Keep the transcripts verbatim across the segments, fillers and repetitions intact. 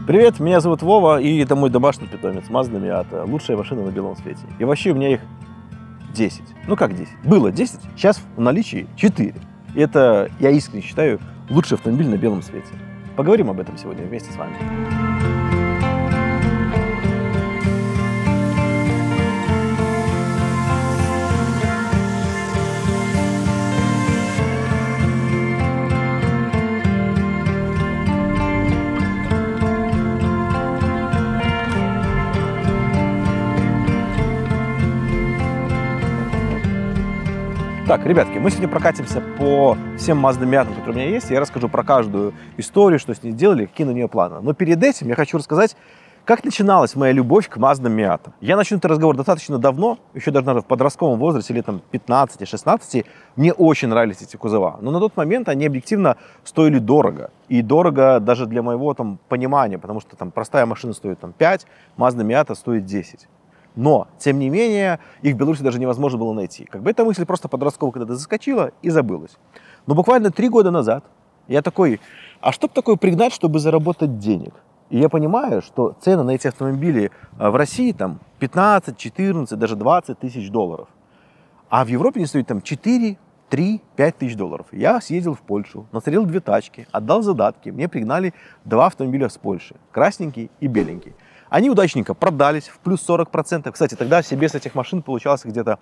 Привет, меня зовут Вова, и это мой домашний питомец Mazda Miata. Лучшая машина на белом свете. И вообще у меня их десять. Ну как десять? Было десять, сейчас в наличии четыре. И это, я искренне считаю, лучший автомобиль на белом свете. Поговорим об этом сегодня вместе с вами. Так, ребятки, мы сегодня прокатимся по всем Mazda Miata, которые у меня есть. Я расскажу про каждую историю, что с ней сделали, какие на нее планы. Но перед этим я хочу рассказать, как начиналась моя любовь к Mazda Miata. Я начну этот разговор достаточно давно, еще даже, наверное, в подростковом возрасте, лет пятнадцати-шестнадцати. Мне очень нравились эти кузова. Но на тот момент они объективно стоили дорого. И дорого даже для моего там понимания, потому что там простая машина стоит там пять, Mazda Miata стоит десять. Но, тем не менее, их в Беларуси даже невозможно было найти. Как бы эта мысль просто подростковая когда-то заскочила и забылась. Но буквально три года назад я такой, а что бы такое пригнать, чтобы заработать денег? И я понимаю, что цены на эти автомобили в России там пятнадцать, четырнадцать, даже двадцать тысяч долларов. А в Европе они стоят там четыре, три, пять тысяч долларов. Я съездил в Польшу, насмотрел две тачки, отдал задатки. Мне пригнали два автомобиля с Польши, красненький и беленький. Они удачненько продались в плюс сорок процентов. Кстати, тогда себе с этих машин получалось где-то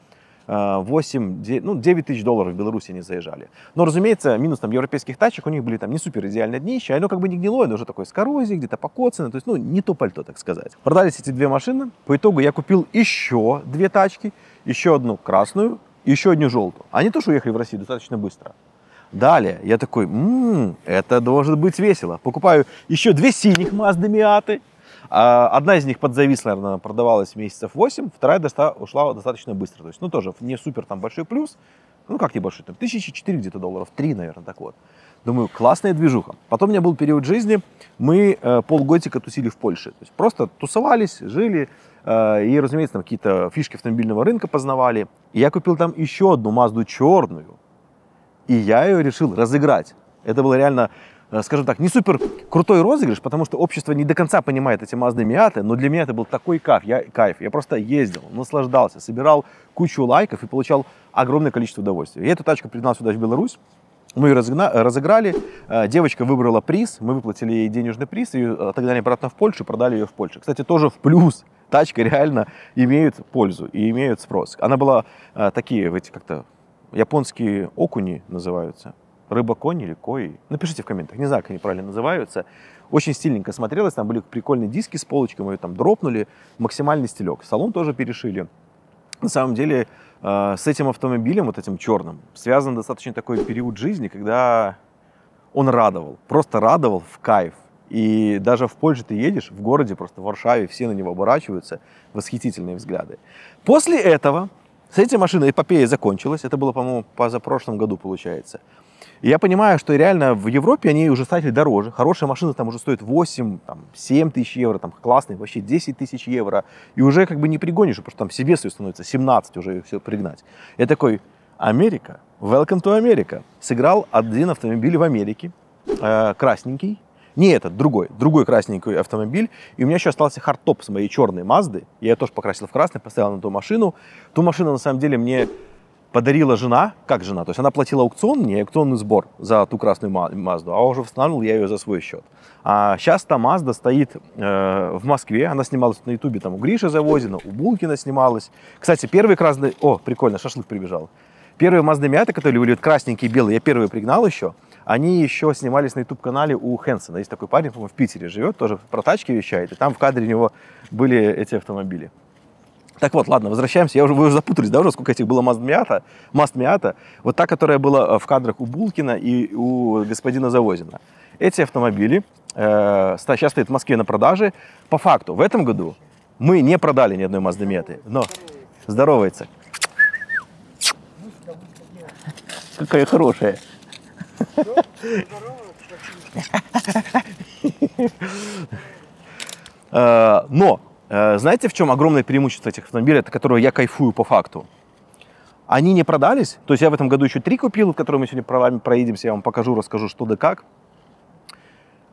восемь, девять, ну, девять тысяч долларов в Беларуси они заезжали. Но, разумеется, минус там европейских тачек, у них были там не супер идеальное днище, оно как бы не гнилое, но уже такое с коррозией, где-то покоцано, то есть, ну, не то пальто, так сказать. Продались эти две машины. По итогу я купил еще две тачки, еще одну красную, еще одну желтую. Они тоже уехали в Россию достаточно быстро. Далее я такой, м-м, это должен быть весело. Покупаю еще две синих Mazda Miata. Одна из них подзависла, наверное, продавалась месяцев восемь, вторая доста ушла достаточно быстро. То есть, ну, тоже не супер там большой плюс. Ну, как небольшой, там, тысячи четыре где-то долларов, три, наверное, так вот. Думаю, классная движуха. Потом у меня был период жизни, мы э, полгодика тусили в Польше. То есть, просто тусовались, жили, э, и, разумеется, там какие-то фишки автомобильного рынка познавали. И я купил там еще одну Мазду черную, и я ее решил разыграть. Это было реально, скажем так, не супер крутой розыгрыш, потому что общество не до конца понимает эти Mazda Miata, но для меня это был такой кайф. Я, кайф. Я просто ездил, наслаждался, собирал кучу лайков и получал огромное количество удовольствия. И эту тачку пригнал сюда, в Беларусь. Мы ее разыгна, разыграли, девочка выбрала приз, мы выплатили ей денежный приз, и отогнали обратно в Польшу, продали ее в Польше. Кстати, тоже в плюс. Тачка реально имеет пользу и имеет спрос. Она была такие, эти как-то японские окуни называются. Рыба-конь или кои. Напишите в комментах, не знаю, как они правильно называются. Очень стильненько смотрелось, там были прикольные диски с полочкой, мы ее там дропнули, максимальный стилек. Салон тоже перешили. На самом деле, э, с этим автомобилем, вот этим черным, связан достаточно такой период жизни, когда он радовал, просто радовал в кайф. И даже в Польше ты едешь, в городе, просто в Варшаве, все на него оборачиваются, восхитительные взгляды. После этого, с этой машиной эпопея закончилась, это было, по-моему, позапрошлом году, получается. И я понимаю, что реально в Европе они уже стали дороже. Хорошая машина там уже стоит восемь, семь тысяч евро, там классные вообще десять тысяч евро. И уже как бы не пригонишь, потому что там себе свое становится семнадцать уже все пригнать. Я такой, Америка, welcome to America. Сыграл один автомобиль в Америке, э, красненький. Не этот, другой, другой красненький автомобиль. И у меня еще остался хардтоп с моей черной Мазды. Я ее тоже покрасил в красный, поставил на ту машину. Ту машину на самом деле мне подарила жена, как жена, то есть она платила аукцион, не аукционный сбор за ту красную Мазду, а уже восстанавливал я ее за свой счет. А сейчас та Мазда стоит э, в Москве, она снималась на ютубе, там у Гриши Завозина, у Булкина снималась. Кстати, первый красный, о, прикольно, шашлык прибежал. Первые Mazda Miata, которые были красненькие, белые, я первые пригнал еще, они еще снимались на ютуб-канале у Хэнсона. Есть такой парень, по-моему, в Питере живет, тоже про тачки вещает, и там в кадре у него были эти автомобили. Так вот, ладно, возвращаемся. Я уже, вы уже запутались, да, уже сколько этих было Mazda Miata, Mazda Miata. Вот та, которая была в кадрах у Булкина и у господина Завозина. Эти автомобили э, сейчас стоят в Москве на продаже. По факту, в этом году мы не продали ни одной Mazda Miata, но здоровается. Какая хорошая. Но знаете, в чем огромное преимущество этих автомобилей, от которого я кайфую по факту? Они не продались, то есть я в этом году еще три купил, в которые мы сегодня проедемся, я вам покажу, расскажу, что да как.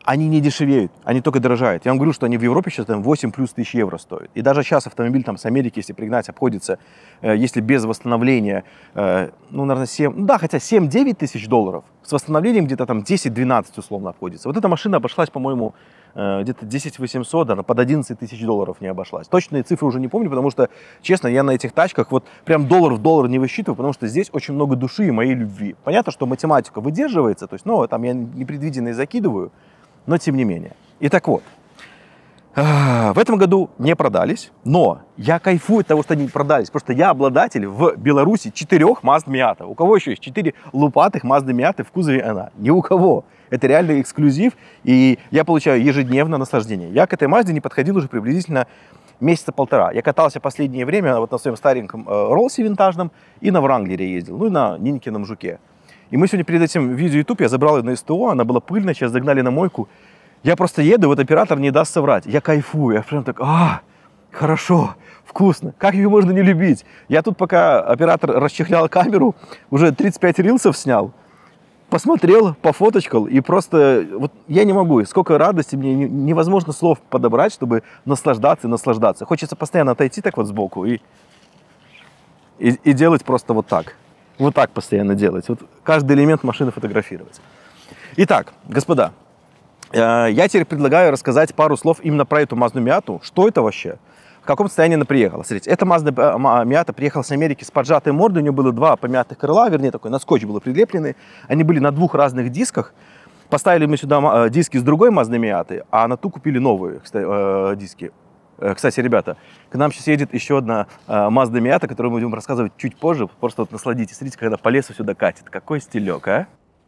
они не дешевеют, они только дорожают. Я вам говорю, что они в Европе сейчас там восемь плюс тысяч евро стоят. И даже сейчас автомобиль там с Америки, если пригнать, обходится, э, если без восстановления, э, ну, наверное, семь, ну да, хотя семь-девять тысяч долларов, с восстановлением где-то там десять-двенадцать условно обходится. Вот эта машина обошлась, по-моему, э, где-то десять восемьсот, она под одиннадцать тысяч долларов не обошлась. Точные цифры уже не помню, потому что, честно, я на этих тачках вот прям доллар в доллар не высчитываю, потому что здесь очень много души и моей любви. Понятно, что математика выдерживается, то есть, ну, там я непредвиденные закидываю, но тем не менее. Итак, вот. В этом году не продались, но я кайфую от того, что они продались, потому что я обладатель в Беларуси четырех Mazda Miata. У кого еще есть четыре лупатых Mazda Miata в кузове она? Ни у кого. Это реально эксклюзив, и я получаю ежедневное наслаждение. Я к этой Mazda не подходил уже приблизительно месяца полтора. Я катался последнее время вот на своем стареньком Роллсе винтажном и на Вранглере ездил, ну и на Нинкином Жуке. И мы сегодня перед этим видео YouTube, я забрал ее на СТО, она была пыльная, сейчас загнали на мойку. Я просто еду, вот оператор не даст соврать. Я кайфую, я прям так, а, хорошо, вкусно, как ее можно не любить? Я тут, пока оператор расчехлял камеру, уже тридцать пять рилсов снял, посмотрел, пофоточкал, и просто, вот я не могу, сколько радости, мне невозможно слов подобрать, чтобы наслаждаться и наслаждаться. Хочется постоянно отойти так вот сбоку и, и, и делать просто вот так. Вот так постоянно делать. Вот каждый элемент машины фотографировать. Итак, господа, я теперь предлагаю рассказать пару слов именно про эту Mazda Miata. Что это вообще? В каком состоянии она приехала? Смотрите, эта Mazda Miata приехала с Америки с поджатой мордой. У нее было два помятых крыла, вернее, такой на скотч было прилеплены. Они были на двух разных дисках. Поставили мы сюда диски с другой Mazda Miata, а на ту купили новые, кстати, диски. Кстати, ребята, к нам сейчас едет еще одна Mazda Miata, которую мы будем рассказывать чуть позже. Просто вот насладитесь. Смотрите, когда по лесу сюда катит. Какой стилек, а?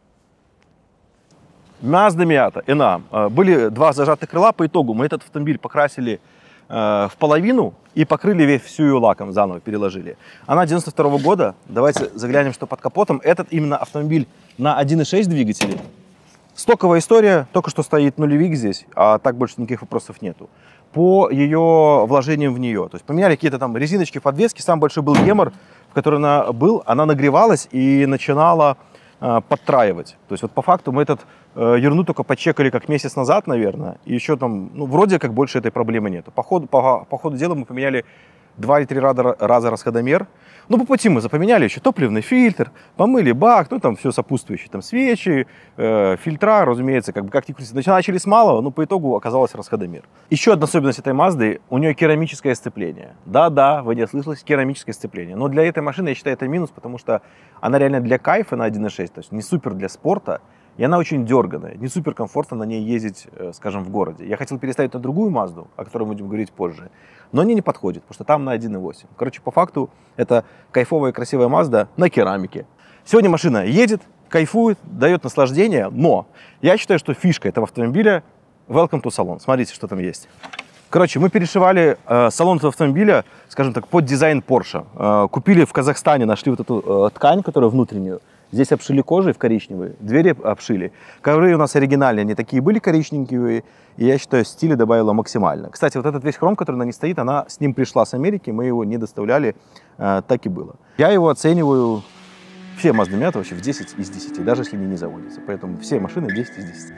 Mazda Miata эн а. Были два зажатых крыла. По итогу мы этот автомобиль покрасили в половину и покрыли весь всю ее лаком, заново переложили. Она девяносто второго года. Давайте заглянем, что под капотом. Этот именно автомобиль на один и шесть двигателе. Стоковая история, только что стоит нулевик здесь, а так больше никаких вопросов нету. По ее вложениям в нее. То есть поменяли какие-то там резиночки, подвески. Самый большой был гемор, в котором она был. Она нагревалась и начинала э, подтраивать. То есть вот по факту мы этот э, ерну только почекали как месяц назад, наверное. И еще там, ну, вроде как больше этой проблемы нету. По ходу, по, по ходу дела мы поменяли два или три раза, раза расходомер. Ну, по пути мы запоменяли еще топливный фильтр, помыли бак, ну, там все сопутствующее, там свечи, э, фильтра, разумеется, как бы как ни крути. Начали с малого, но по итогу оказалось расходомер. Еще одна особенность этой Мазды, у нее керамическое сцепление. Да-да, вы не ослышались, керамическое сцепление. Но для этой машины, я считаю, это минус, потому что она реально для кайфа на один и шесть, то есть не супер для спорта. И она очень дерганая, не супер комфортно на ней ездить, скажем, в городе. Я хотел переставить на другую Мазду, о которой мы будем говорить позже, но они не подходят, потому что там на один и восемь. Короче, по факту, это кайфовая, красивая Мазда на керамике. Сегодня машина едет, кайфует, дает наслаждение, но я считаю, что фишка этого автомобиля – welcome to салон. Смотрите, что там есть. Короче, мы перешивали э, салон этого автомобиля, скажем так, под дизайн Porsche. Э, купили в Казахстане, нашли вот эту э, ткань, которую внутреннюю. Здесь обшили кожей в коричневые, двери обшили. Ковры у нас оригинальные, они такие были коричневые, и я считаю, стиля добавила максимально. Кстати, вот этот весь хром, который на ней стоит, она с ним пришла с Америки, мы его не доставляли, э, так и было. Я его оцениваю, все Mazda Miata вообще в десять из десяти, даже если они не заводятся. Поэтому все машины десять из десяти.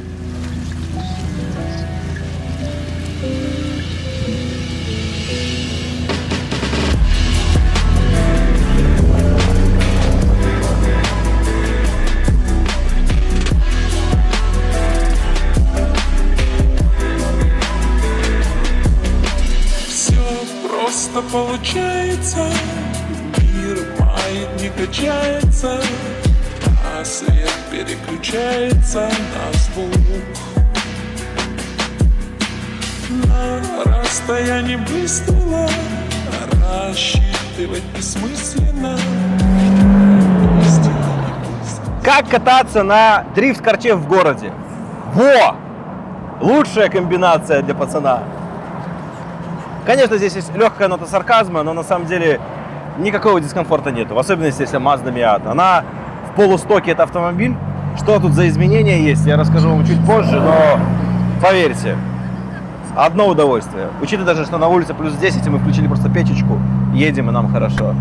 Просто получается, мир маятник качается, а свет переключается на звук. На расстоянии быстрого рассчитывать бессмысленно. Как кататься на дрифт-карте в городе? Во! Лучшая комбинация для пацана. Конечно, здесь есть легкая нота сарказма, но на самом деле никакого дискомфорта нету. В особенности, если Mazda Miata. Она в полустоке, это автомобиль. Что тут за изменения есть, я расскажу вам чуть позже, но поверьте, одно удовольствие. Учитывая даже, что на улице плюс десять, и мы включили просто печечку, едем и нам хорошо.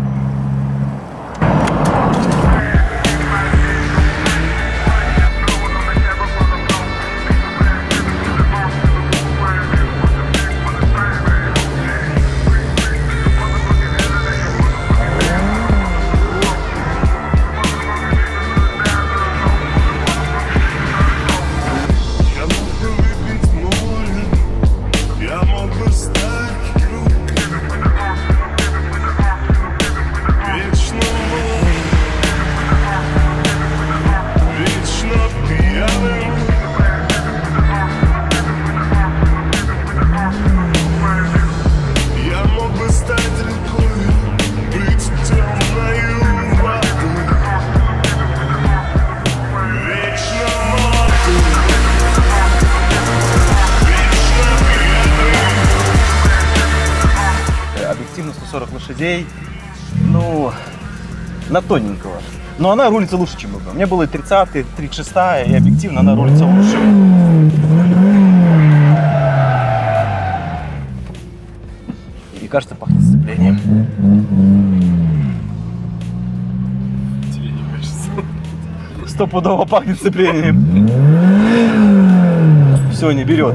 лошадей, ну, на тоненького. Но она рулится лучше, чем мы. У меня было и тридцатка, и тридцать шестая, и объективно она рулится лучше. И кажется, пахнет сцеплением. Тебе не кажется? Стопудово пахнет сцеплением. Все, не берет.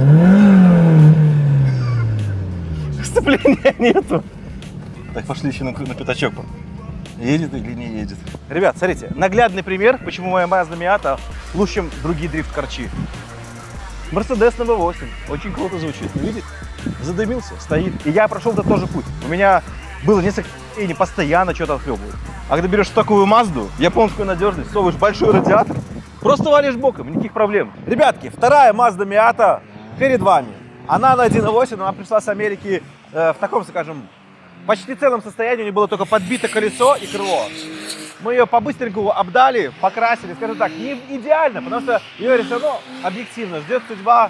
Сцепления нету. Так, пошли еще на, на пятачок. Едет или не едет. Ребят, смотрите, наглядный пример, почему моя Mazda Miata лучше, чем другие дрифт-корчи. Mercedes на вэ восемь. Очень круто звучит. Вы видите? Задымился, стоит. И я прошел этот тоже путь. У меня было несколько дней, не постоянно что-то отхлебывают. А когда берешь такую Мазду, японскую надежность, совываешь большой радиатор, просто валишь боком, никаких проблем. Ребятки, вторая Mazda Miata перед вами. Она на один и восемь, она пришла с Америки э, в таком, скажем, почти целом состоянии. У нее было только подбито колесо и крыло. Мы ее по-быстренькому обдали, покрасили, скажем так, не идеально, потому что ее все равно объективно ждет судьба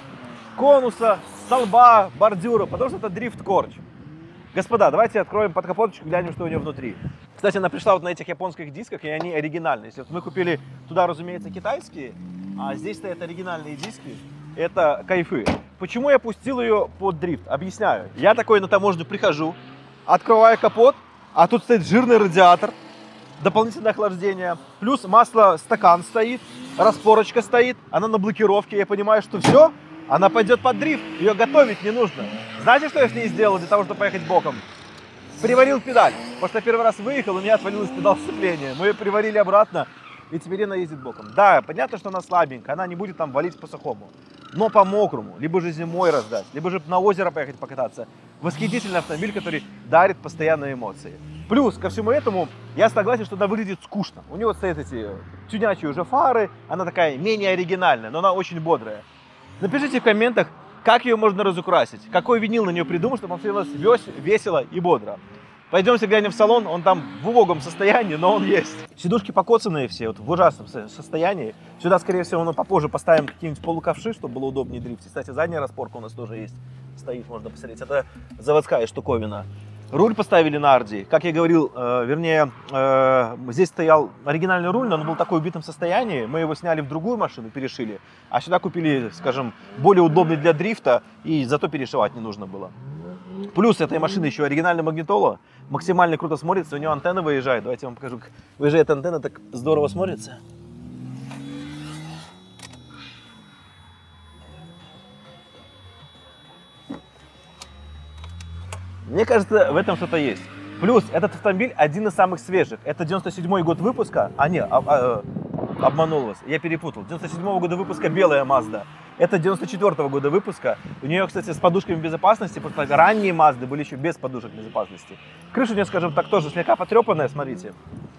конуса, столба, бордюра, потому что это дрифт-корч. Господа, давайте откроем под капоточку, глянем, что у нее внутри. Кстати, она пришла вот на этих японских дисках, и они оригинальные. Если вот мы купили туда, разумеется, китайские, а здесь стоят оригинальные диски, это кайфы. Почему я пустил ее под дрифт? Объясняю. Я такой на таможню прихожу, открываю капот, а тут стоит жирный радиатор, дополнительное охлаждение, плюс масло, стакан стоит, распорочка стоит, она на блокировке, я понимаю, что все, она пойдет под дрифт, ее готовить не нужно. Знаете, что я с ней сделал для того, чтобы поехать боком? Приварил педаль, потому что я первый раз выехал, у меня отвалилась педаль сцепления, мы ее приварили обратно, и теперь она ездит боком. Да, понятно, что она слабенькая, она не будет там валить по сухому, но по мокрому, либо же зимой раздать, либо же на озеро поехать покататься. Восхитительный автомобиль, который дарит постоянные эмоции. Плюс ко всему этому, я согласен, что она выглядит скучно. У нее вот стоят эти тюнячие уже фары, она такая менее оригинальная, но она очень бодрая. Напишите в комментах, как ее можно разукрасить, какой винил на нее придумать, чтобы он смотрелось весело и бодро. Пойдемте глянем в салон, он там в убогом состоянии, но он есть. Сидушки покоцанные все, вот в ужасном состоянии. Сюда, скорее всего, мы попозже поставим какие-нибудь полуковши, чтобы было удобнее дрифтить. Кстати, задняя распорка у нас тоже есть, стоит, можно посмотреть. Это заводская штуковина. Руль поставили на Арди. Как я говорил, э, вернее, э, здесь стоял оригинальный руль, но он был в такой убитом состоянии. Мы его сняли в другую машину, перешили. А сюда купили, скажем, более удобный для дрифта, и зато перешивать не нужно было. Плюс этой машины еще оригинальная магнитола. Максимально круто смотрится, у нее антенна выезжает. Давайте я вам покажу, как выезжает антенна, так здорово смотрится. Мне кажется, в этом что-то есть. Плюс этот автомобиль один из самых свежих. Это девяносто седьмой год выпуска. А, не, а, а, обманул вас, я перепутал. девяносто седьмого года выпуска белая Mazda. Это девяносто четвёртого года выпуска. У нее, кстати, с подушками безопасности, потому что ранние Mazda были еще без подушек безопасности. Крыша у нее, скажем так, тоже слегка потрепанная, смотрите.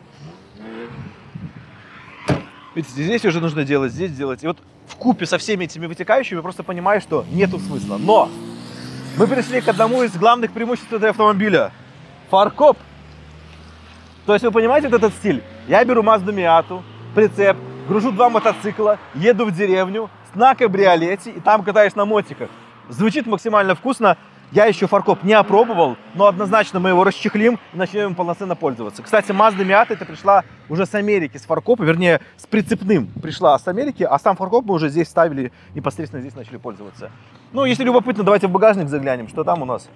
Видите, здесь уже нужно делать, здесь делать. И вот вкупе со всеми этими вытекающими просто понимаешь, что нету смысла. Но мы пришли к одному из главных преимуществ этого автомобиля. Фаркоп. То есть вы понимаете вот этот стиль? Я беру Mazda Miata, прицеп, гружу два мотоцикла, еду в деревню на кабриолете и там катаюсь на мотиках. Звучит максимально вкусно. Я еще фаркоп не опробовал, но однозначно мы его расчехлим и начнем им полноценно пользоваться. Кстати, Mazda Miata это пришла уже с Америки, с фаркопа, вернее, с прицепным пришла с Америки, а сам фаркоп мы уже здесь ставили, непосредственно здесь начали пользоваться. Ну, если любопытно, давайте в багажник заглянем, что там у нас.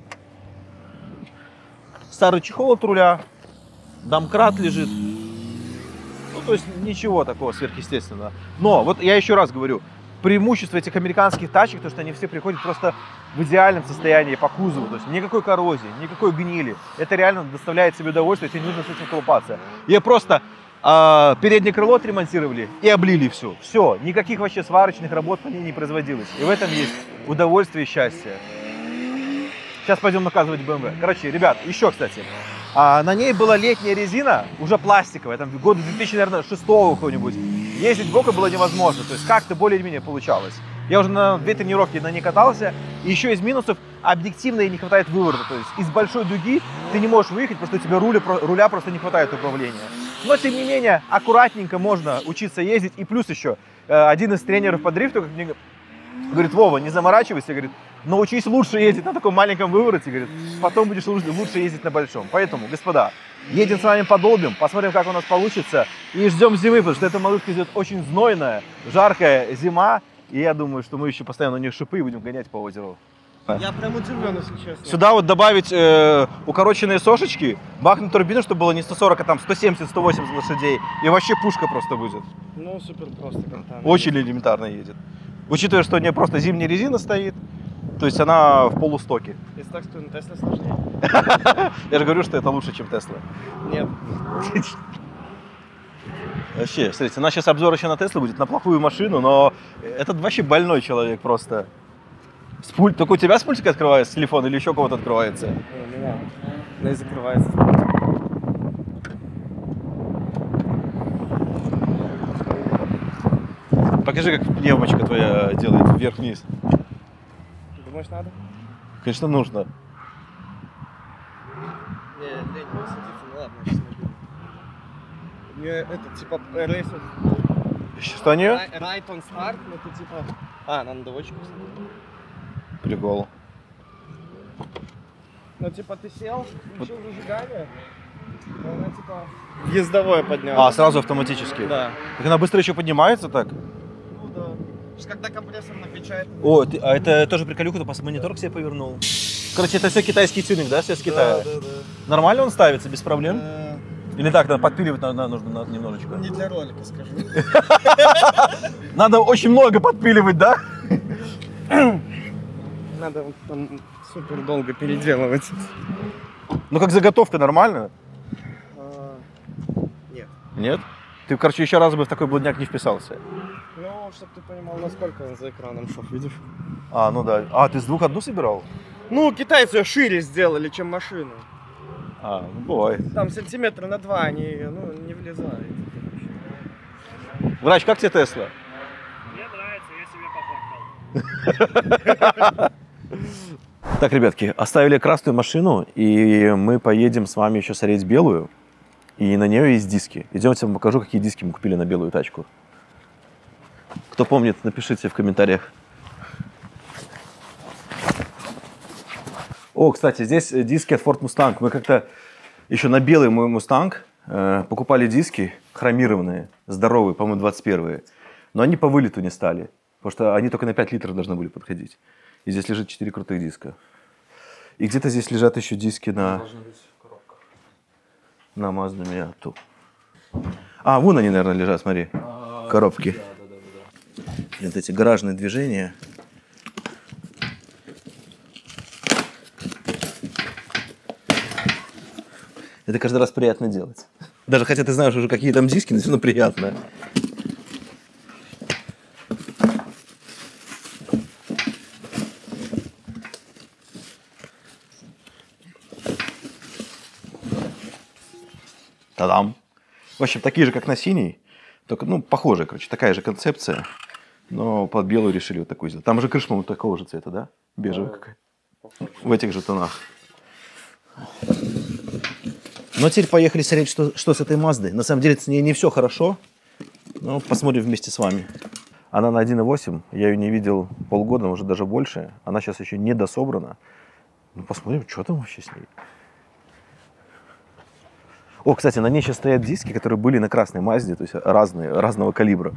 Старый чехол от руля, домкрат лежит. Ну, то есть ничего такого сверхъестественного. Но, вот я еще раз говорю, преимущество этих американских тачек, то, что они все приходят просто в идеальном состоянии по кузову. То есть никакой коррозии, никакой гнили. Это реально доставляет себе удовольствие, тебе не нужно с этим колупаться. Я просто э, переднее крыло отремонтировали и облили все. Все, никаких вообще сварочных работ по ней не производилось. И в этом есть удовольствие и счастье. Сейчас пойдем наказывать бэ эм вэ. Короче, ребят, еще, кстати, а, на ней была летняя резина, уже пластиковая, там года две тысячи шестого какого-нибудь. Ездить боком было невозможно, то есть как-то более-менее получалось. Я уже на две тренировки на ней катался, и еще из минусов объективно ей не хватает выворота, то есть из большой дуги ты не можешь выехать, потому что у тебя руля, руля просто не хватает управления. Но, тем не менее, аккуратненько можно учиться ездить, и плюс еще, один из тренеров по дрифту, как мне говорит: Вова, не заморачивайся, говорит, научись лучше ездить на таком маленьком вывороте, говорит, потом будешь лучше, лучше ездить на большом. Поэтому, господа, едем с вами подолбим, посмотрим, как у нас получится, и ждем зимы, потому что эта малышка идет очень знойная, жаркая зима, и я думаю, что мы еще постоянно у нее шипы и будем гонять по озеру. Я прям удивлен, если честно. Сюда вот добавить э, укороченные сошечки, бахнуть турбину, чтобы было не сто сорок, а там сто семьдесят — сто восемьдесят лошадей, и вообще пушка просто будет. Ну, супер просто. Очень элементарно едет. Учитывая, что у нее просто зимняя резина стоит, то есть она в полустоке. Если так, то на Тесле сложнее. Я же говорю, что это лучше, чем Тесла. Нет. Вообще, смотрите, у нас сейчас обзор еще на Теслу будет, на плохую машину, но этот вообще больной человек просто. С пульт... Только у тебя с пультика открывается телефон или еще у кого-то открывается? У меня. Да и закрывается. Покажи, как пневмочка твоя делает вверх-вниз. Думаешь, надо? Конечно, нужно. Не, лень было садиться, ну ладно, я сейчас наберу. У меня это типа рейсер. Что они? Right on start, ну это типа... А, надо доводчику вставить. Прикол. Ну типа ты сел, включил зажигание, и она типа... Ездовое подняла. А, сразу автоматически? Да. Так она быстро еще поднимается так? Ну да. Сейчас когда компрессор накачает... О, ты, а это тоже приколюха, ты монитор к себе повернул. Короче, это все китайский тюнинг, да, все с Китая? Да, да, да. Нормально он ставится, без проблем? Э, Или так, надо подпиливать надо, нужно на- немножечко? Не для ролика, скажу. Надо очень много подпиливать, да? Надо вот там супер долго переделывать. Ну как заготовка нормально? А, Нет. Нет? Ты, короче, еще раз бы в такой блудняк не вписался. Ну, чтобы ты понимал, насколько он за экраном шов, видишь? А, ну да. А, ты с двух одну собирал? Ну, китайцы её шире сделали, чем машину. А, ну бывает. Там сантиметра на два они, ну, не влезают. Врач, как тебе Тесла? Мне нравится, я себе пофоткал. Так, ребятки, оставили красную машину, и мы поедем с вами еще смотреть белую. И на нее есть диски. Идемте, я вам покажу, какие диски мы купили на белую тачку. Кто помнит, напишите в комментариях. О, кстати, здесь диски от Ford Mustang. Мы как-то еще на белый мой Mustang э, покупали диски хромированные, здоровые, по-моему, двадцать первые. Но они по вылету не стали, потому что они только на пять литров должны были подходить. И здесь лежит четыре крутых диска. И где-то здесь лежат еще диски на... На Mazda Miata. А, вон они, наверное, лежат, смотри. А, коробки. Да, да, да, да. И вот эти гаражные движения. Это каждый раз приятно делать. Даже хотя ты знаешь уже, какие там диски, но все равно приятно. Та-дам! В общем, такие же, как на синий, только, ну, похожие, короче, такая же концепция, но под белую решили вот такую сделать. Там же крыша, по-моему, такого же цвета, да? Бежевая какая. В этих же тонах. Ну, теперь поехали смотреть, что, что с этой Маздой. На самом деле, с ней не все хорошо, но посмотрим вместе с вами. Она на один и восемь, я ее не видел полгода, может, даже больше. Она сейчас еще не дособрана. Ну, посмотрим, что там вообще с ней. О, кстати, на ней сейчас стоят диски, которые были на красной Мазде, то есть разные, разного калибра.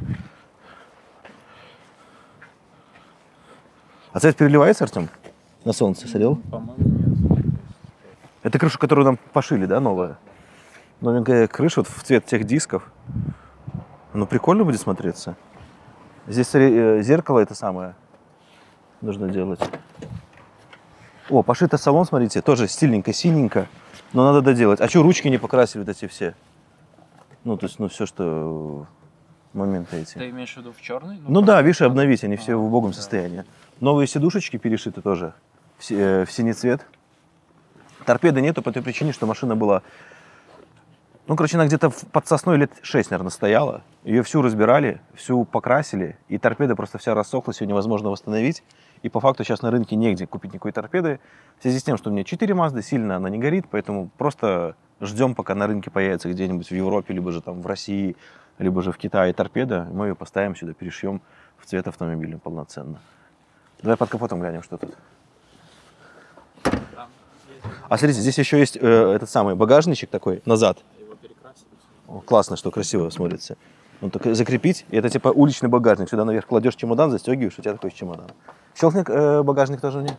А цвет переливается, Артем? На солнце смотрел? По-моему, нет. Это крыша, которую нам пошили, да, новая? Новенькая крыша вот в цвет тех дисков. Ну, прикольно будет смотреться. Здесь смотри, зеркало это самое нужно делать. О, пошито салон, смотрите, тоже стильненько, синенько. Но надо доделать. А что, ручки не покрасили вот эти все? Ну, то есть, ну, все, что моменты эти. Ты имеешь в виду в черный? Ну да, видишь, обновить, они все в убогом состоянии. Новые сидушечки перешиты тоже в, си- э, в синий цвет. Торпеды нету по той причине, что машина была... Ну, короче, она где-то в- под сосной лет шесть, наверное, стояла. Ее всю разбирали, всю покрасили, и торпеда просто вся рассохлась, ее невозможно восстановить. И по факту сейчас на рынке негде купить никакой торпеды. В связи с тем, что у меня четыре Мазды, сильно она не горит, поэтому просто ждем, пока на рынке появится где-нибудь в Европе, либо же там в России, либо же в Китае торпеда. Мы ее поставим сюда, перешьем в цвет автомобиля полноценно. Давай под капотом глянем, что тут. Там есть А смотрите, здесь еще есть э, этот самый багажничек такой назад. его перекрасить. О, классно, что красиво смотрится. Он только закрепить, и это типа уличный багажник. Сюда наверх кладешь чемодан, застегиваешь, у тебя такой чемодан. Щелкни э, багажник тоже мне.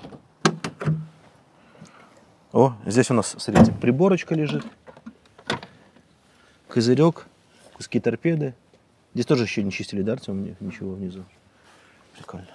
О, здесь у нас, смотрите, приборочка лежит. Козырек, куски торпеды. Здесь тоже еще не чистили, да, Артем? Нет, ничего внизу. Прикольно.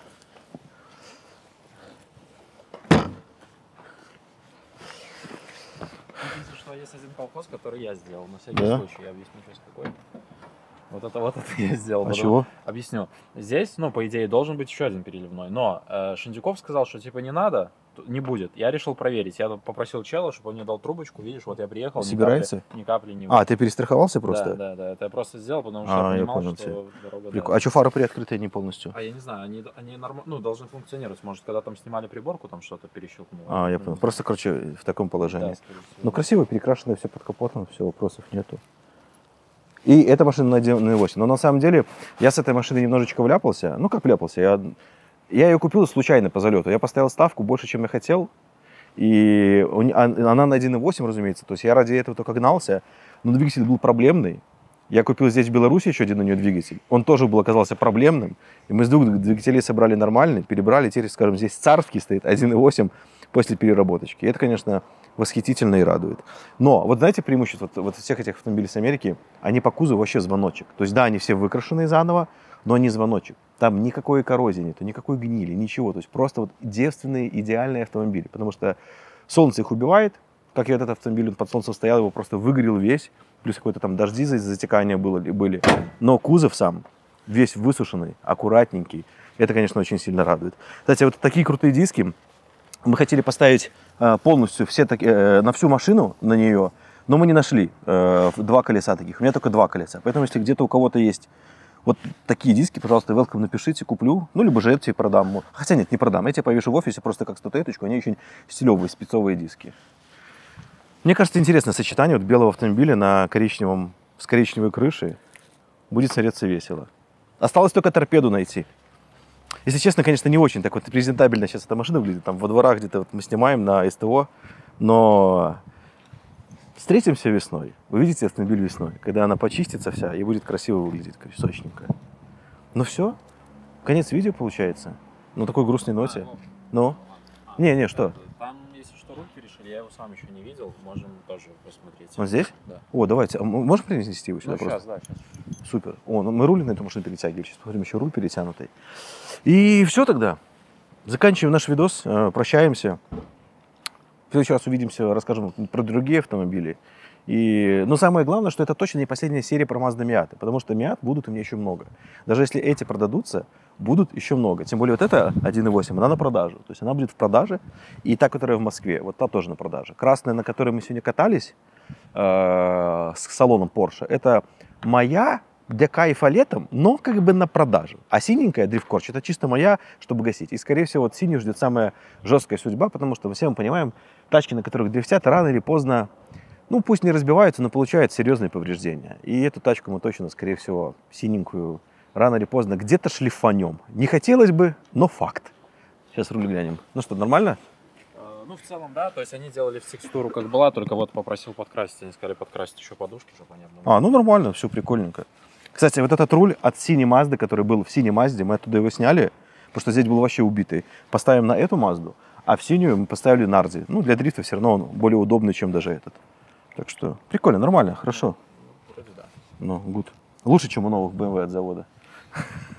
Единственное, что есть один колхоз, который я сделал. На всякий Да? случай я объясню, что какой. Вот это вот это я сделал. А Потом чего? Объясню. Здесь, ну, по идее, должен быть еще один переливной. Но э, Шендюков сказал, что типа не надо, т- не будет. Я решил проверить. Я попросил чела, чтобы он мне дал трубочку. Видишь, вот я приехал. ни Собирается? капли- Ни капли не А, ты перестраховался просто? Да, да, да. Это я просто сделал, потому что А, я я понимал, понял что тебя. дорога... Прикольно. да. А что фары приоткрытые не полностью? А я не знаю, они, они норм... ну, должны функционировать. Может, когда там снимали приборку, там что-то перещелкнуло. А, я Ну, понял. Просто, короче, в таком положении. да, скорее всего. Ну, красиво, перекрашено все под капотом, все, вопросов нету. И эта машина на один и восемь. Но на самом деле я с этой машиной немножечко вляпался. Ну, как вляпался? Я, я ее купил случайно по залету. Я поставил ставку больше, чем я хотел. И у не- а- она на один и восемь, разумеется. То есть я ради этого только гнался. Но двигатель был проблемный. Я купил здесь в Беларуси еще один у нее двигатель. Он тоже был, оказался проблемным. И мы с двух двигателей собрали нормальный, перебрали. Теперь, скажем, здесь царский стоит один и восемь после переработочки. И это, конечно, восхитительно и радует. Но вот знаете преимущество вот, вот всех этих автомобилей с Америки? Они по кузову вообще звоночек. То есть да, они все выкрашены заново, но они звоночек. Там никакой коррозии нету, никакой гнили, ничего. То есть просто вот девственные, идеальные автомобили. Потому что солнце их убивает. Как и этот автомобиль, он под солнцем стоял, его просто выгорел весь. Плюс какой-то там дожди за затекания было, были. Но кузов сам весь высушенный, аккуратненький. Это, конечно, очень сильно радует. Кстати, вот такие крутые диски мы хотели поставить э, полностью все таки, э, на всю машину, на нее, но мы не нашли э, два колеса таких. У меня только два колеса. Поэтому, если где-то у кого-то есть вот такие диски, пожалуйста, welcome, напишите, куплю. Ну, либо же эти продам. Хотя нет, не продам. Эти повешу в офисе просто как статуэточку. Они очень стилевые, спецовые диски. Мне кажется, интересное сочетание вот белого автомобиля на коричневом, с коричневой крышей. Будет смотреться весело. Осталось только торпеду найти. Если честно, конечно, не очень так вот презентабельно сейчас эта машина выглядит. Там во дворах где-то вот мы снимаем на СТО. Но встретимся весной. Вы видите автомобиль весной, когда она почистится вся и будет красиво выглядеть, сочненько. Ну все, конец видео получается. На такой грустной ноте. Ну? Не, не, что? Там, если что, руль перешили, я его сам еще не видел, можем тоже посмотреть. Вот здесь? Да. О, давайте. А м- можешь принести его сюда Ну, просто? сейчас, да, сейчас. Супер. О, ну мы руль на эту машину перетягивали. Сейчас посмотрим, еще руль перетянутый. И все тогда. Заканчиваем наш видос. э, Прощаемся. В следующий раз увидимся, расскажем про другие автомобили. И, но самое главное, что это точно не последняя серия про Mazda Miata, потому что Miata будут у меня еще много. Даже если эти продадутся, будут еще много. Тем более вот эта один и восемь, она на продажу. То есть она будет в продаже. И та, которая в Москве, вот та тоже на продаже. Красная, на которой мы сегодня катались э, с салоном Porsche, это моя для кайфа летом, но как бы на продажу. А синенькая Drift Corch это чисто моя, чтобы гасить. И, скорее всего, вот синюю ждет самая жесткая судьба, потому что все мы понимаем, тачки, на которых дрифтят, рано или поздно, ну, пусть не разбиваются, но получают серьезные повреждения. И эту тачку мы точно, скорее всего, синенькую, рано или поздно где-то шлифанем. Не хотелось бы, но факт. Сейчас руль глянем. Ну что, нормально? Э, Ну, в целом, да, то есть они делали в текстуру как была, только вот попросил подкрасить, они сказали подкрасить еще подушки, чтобы они обновили. А, ну нормально, все прикольненько. Кстати, вот этот руль от синей Мазды, который был в синей Мазде, мы оттуда его сняли, потому что здесь был вообще убитый. Поставим на эту Мазду, а в синюю мы поставили Нарзи. Ну, для дрифта все равно он более удобный, чем даже этот. Так что прикольно, нормально, хорошо. Вроде да. Ну, гуд. Лучше, чем у новых бэ эм вэ от завода.